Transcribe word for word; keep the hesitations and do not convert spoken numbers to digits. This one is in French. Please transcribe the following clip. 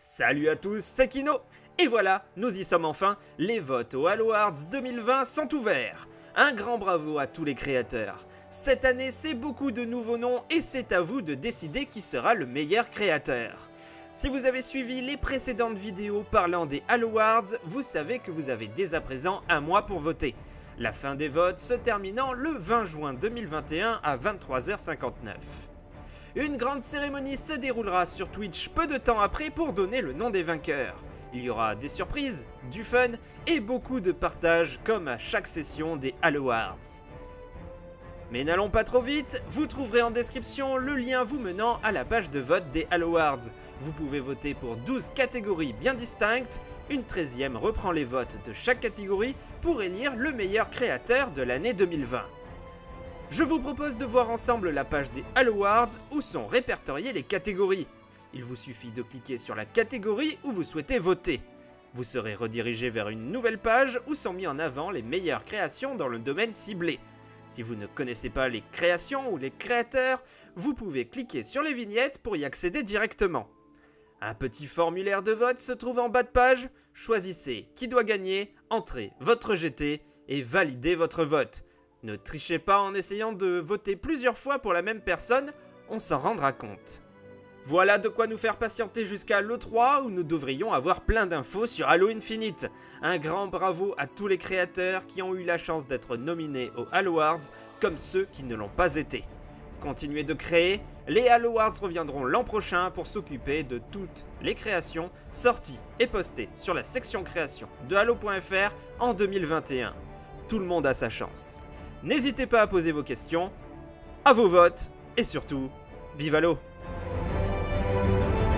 Salut à tous, c'est Kino. Et voilà, nous y sommes enfin, les votes aux Halo Awards deux mille vingt sont ouverts. Un grand bravo à tous les créateurs. Cette année, c'est beaucoup de nouveaux noms et c'est à vous de décider qui sera le meilleur créateur. Si vous avez suivi les précédentes vidéos parlant des Halo Awards, vous savez que vous avez dès à présent un mois pour voter. La fin des votes se terminant le vingt juin deux mille vingt et un à vingt-trois heures cinquante-neuf. Une grande cérémonie se déroulera sur Twitch peu de temps après pour donner le nom des vainqueurs. Il y aura des surprises, du fun et beaucoup de partage comme à chaque session des Halo Awards. Mais n'allons pas trop vite, vous trouverez en description le lien vous menant à la page de vote des Halo Awards. Vous pouvez voter pour douze catégories bien distinctes, une treizième reprend les votes de chaque catégorie pour élire le meilleur créateur de l'année deux mille vingt. Je vous propose de voir ensemble la page des Halo Awards où sont répertoriées les catégories. Il vous suffit de cliquer sur la catégorie où vous souhaitez voter. Vous serez redirigé vers une nouvelle page où sont mis en avant les meilleures créations dans le domaine ciblé. Si vous ne connaissez pas les créations ou les créateurs, vous pouvez cliquer sur les vignettes pour y accéder directement. Un petit formulaire de vote se trouve en bas de page. Choisissez qui doit gagner, entrez votre G T et validez votre vote. Ne trichez pas en essayant de voter plusieurs fois pour la même personne, on s'en rendra compte. Voilà de quoi nous faire patienter jusqu'à l'E trois où nous devrions avoir plein d'infos sur Halo Infinite. Un grand bravo à tous les créateurs qui ont eu la chance d'être nominés aux Halo Awards comme ceux qui ne l'ont pas été. Continuez de créer, les Halo Awards reviendront l'an prochain pour s'occuper de toutes les créations sorties et postées sur la section création de Halo point F R en deux mille vingt et un. Tout le monde a sa chance. N'hésitez pas à poser vos questions, à vos votes et surtout, vive Halo!